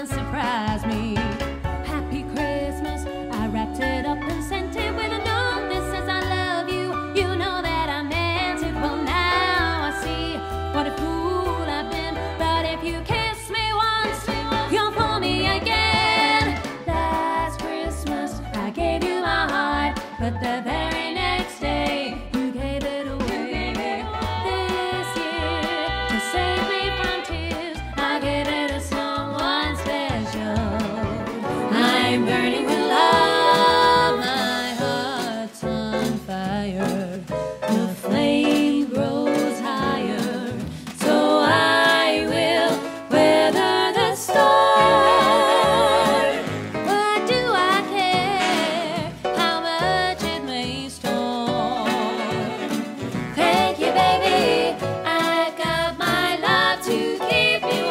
and surprise me. Happy Christmas, I wrapped it up and sent it with a note that says I love you. You know that I meant it. Well, now I see what a fool I've been. But if you kiss me once, you'll fool me again. Last Christmas, I gave you my heart, but the very next day, you gave it away. This year, to save me from tears, I gave it to someone special. I'm burning with love, my heart's on fire. The flame grows higher, so I will weather the storm. What do I care how much it may storm? Thank you, baby, I've got my love to keep you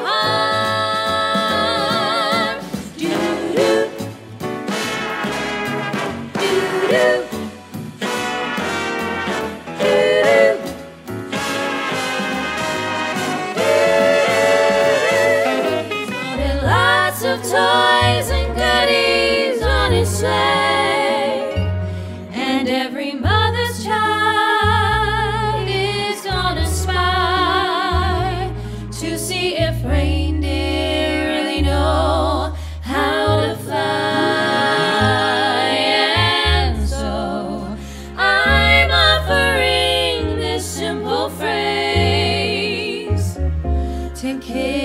warm. Do-do, do-do, do-do. Loaded lots of toys and goodies on his sleigh, and every mother's child is gonna spy to see if reindeer really know how to fly. And so I'm offering this simple phrase to kids